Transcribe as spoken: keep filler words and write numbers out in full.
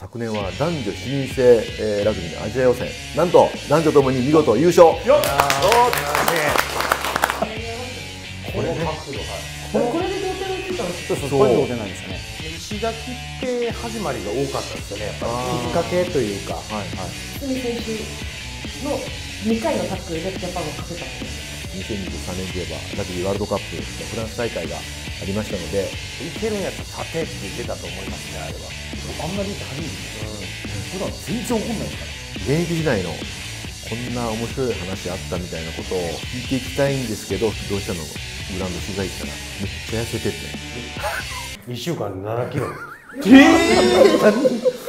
昨年は男女しにん制、えー、ラグビーのアジア予選、なんと男女ともに見事優勝。よっ。 これでこれで同点についたのちょっとそう同点なんですかね。石垣系始まりが多かったですよね。やっぱりきっかけというか。 角選手のにかいのタックルでジャパンを勝てた。 にせんにじゅうさんねんといえばラグビーワールドカップのフランス大会がありましたので、 いけるんやったら立てって出たと思いますね。あれはあんなにいて初めてです。普段全然怒んないですから。 現役時代のこんな面白い話あったみたいなことを聞いていきたいんですけど、どうしたのグラウンド取材したらめっちゃ痩せてていっしゅうかんでななキロ。 えー